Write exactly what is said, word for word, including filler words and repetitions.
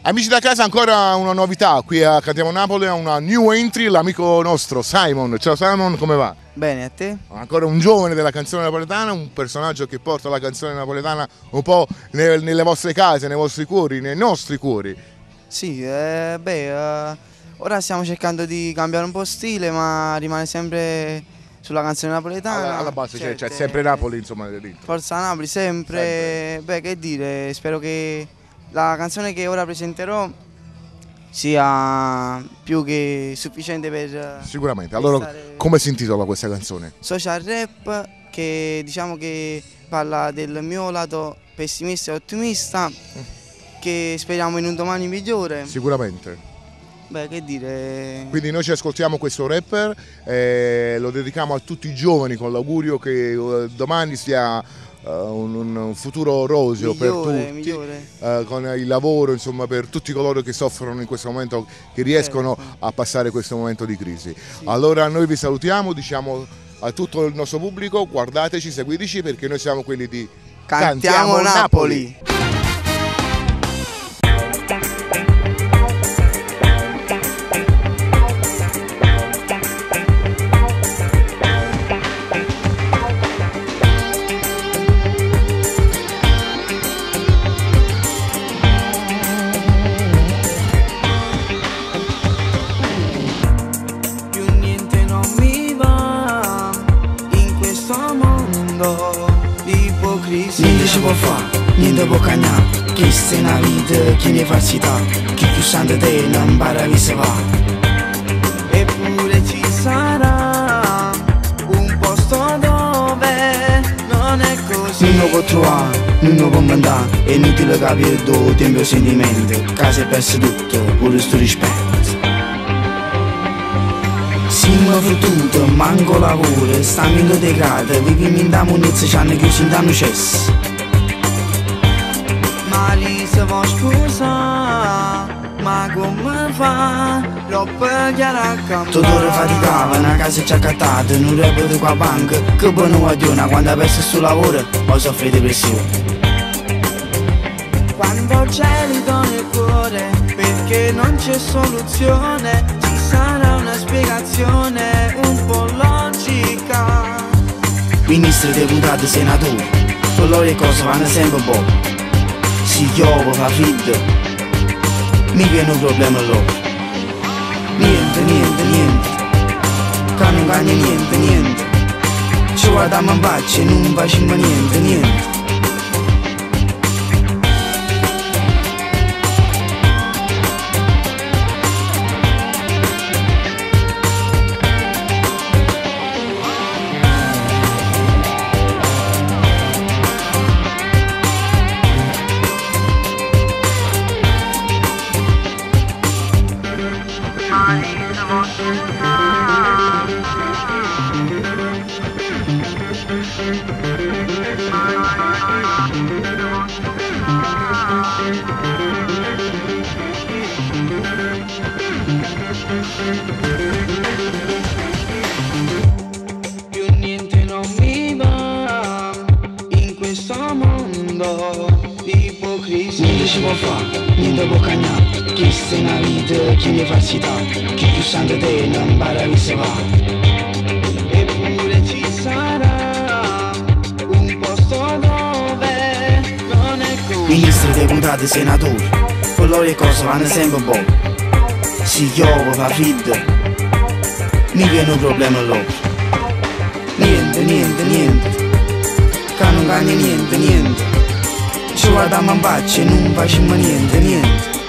Amici da casa, ancora una novità qui a Cantiamo Napoli, una new entry, l'amico nostro Simon. Ciao Simon, come va? Bene, a te? Ancora un giovane della canzone napoletana, un personaggio che porta la canzone napoletana un po' nelle vostre case, nei vostri cuori, nei nostri cuori. Sì, eh, beh, eh, ora stiamo cercando di cambiare un po' stile, ma rimane sempre sulla canzone napoletana. Alla, alla base c'è certo, sempre Napoli, insomma. Forza Napoli, sempre. sempre. Beh, che dire, spero che la canzone che ora presenterò sia più che sufficiente per... Sicuramente. Allora, stare... come si intitola questa canzone? Social Rap, che diciamo che parla del mio lato pessimista e ottimista, che speriamo in un domani migliore. Sicuramente. Beh, che dire... Quindi noi ci ascoltiamo questo rapper, eh, lo dedichiamo a tutti i giovani con l'augurio che uh, domani sia... Uh, un, un futuro roseo migliore, per tutti, migliore. Uh, con il lavoro, insomma, per tutti coloro che soffrono in questo momento, che riescono certo. a passare questo momento di crisi. Sì. Allora noi vi salutiamo, diciamo a tutto il nostro pubblico: guardateci, seguiteci, perché noi siamo quelli di Cantiamo, Cantiamo Napoli. Napoli. Niente ci può fare, niente può cagnare, questa è una vita che ne falsità, chi più santo te non impara che si va. Eppure ci sarà un posto dove non è così. Non lo può trovare, non lo può mandare, è inutile capire il tuo tempo e sentimento, casa è perso tutto, pure sto rispetto. Siamo fottuto, manco lavoro, stiamo in degrado, viviamo in da munizia, ci hanno chiuso in danno cesso. Ma lì se vuoi scusa, ma come fa? Troppo chiara cambiare. Tutto ora faticava, una casa ci ha accattata, non reputo qua banca, che poi non guadiona, quando ha perso sul lavoro, ho soffre depressione. Quando c'è lito nel cuore, perché non c'è soluzione, ci sarà una spiegazione un po' logica. Ministri, deputati, senatori, con loro le cose vanno sempre buone. Si piove, fa freddo, mica è un problema loro. Niente, niente, niente, che non cagna niente, niente. Ci guardiamo in faccia e non facciamo niente, niente. Più niente non mi va in questo mondo di ipocrisia. Niente ci può fare, niente può cagnare, questa è una vita che ne falsità, chi più santo te non impara che si va. Eppure ci sarà un posto dove non è così. Ministri, deputati, senatori, con loro le cose vanno sempre buone. Si piove, fa freddo, mica è un problema loro. Niente, niente, niente, che non cagna niente, niente. Ci guardiamo in faccia e non facciamo niente, niente.